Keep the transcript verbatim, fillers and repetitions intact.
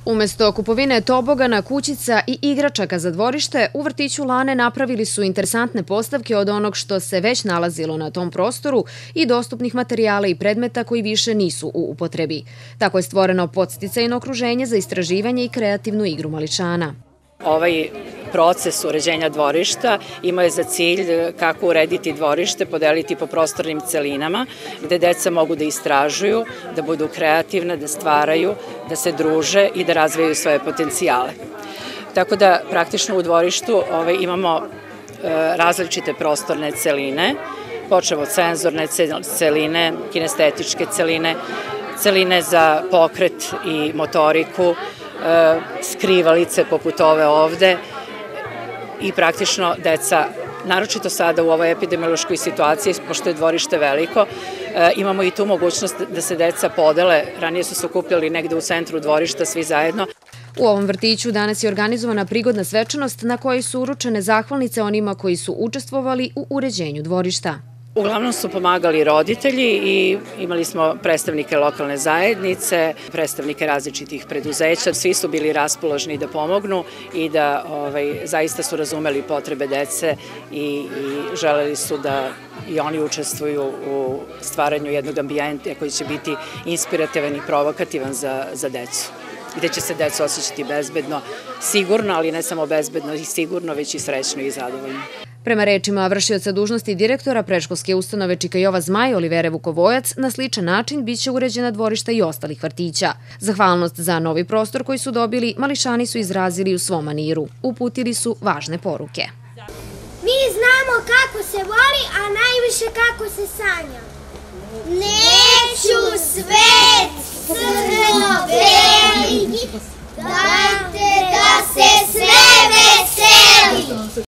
Umesto kupovine tobogana, kućica i igračaka za dvorište, u vrtiću Lane napravili su interesantne postavke od onog što se već nalazilo na tom prostoru i dostupnih materijala i predmeta koji više nisu u upotrebi. Tako je stvoreno podsticajno okruženje za istraživanje i kreativnu igru mališana. Ovaj proces uređenja dvorišta ima je za cilj kako urediti dvorište, podeliti po prostornim celinama, gde deca mogu da istražuju, da budu kreativne, da stvaraju, da se druže i da razvijaju svoje potencijale. Tako da praktično u dvorištu ovaj, imamo e, različite prostorne celine, počevo od senzorne celine, kinestetičke celine, celine za pokret i motoriku, skrivalice poput ove ovde i praktično deca, naročito sada u ovoj epidemiološkoj situaciji, pošto je dvorište veliko, imamo i tu mogućnost da se deca podele. Ranije su se okupljali negde u centru dvorišta svi zajedno. U ovom vrtiću danas je organizovana prigodna svečanost na kojoj su uručene zahvalnice onima koji su učestvovali u uređenju dvorišta. Uglavnom su pomagali roditelji i imali smo predstavnike lokalne zajednice, predstavnike različitih preduzeća. Svi su bili raspoložni da pomognu i da ovaj, zaista su razumeli potrebe dece i, i želeli su da i oni učestvuju u stvaranju jednog ambijenta koji će biti inspirativan i provokativan za, za decu. Gde će se deca osjećati bezbedno, sigurno, ali ne samo bezbedno i sigurno, već i srećno i zadovoljno. Prema rečima vršioca dužnosti direktora predškolske ustanove Čika Jova Zmaj Olivere Vukovojac, na sličan način biće uređena dvorišta i ostalih vrtića. Zahvalnost za novi prostor koji su dobili, mališani su izrazili u svom maniru. Uputili su važne poruke. Mi znamo kako se voli, a najviše kako se sanja. Neću svet crno-beli.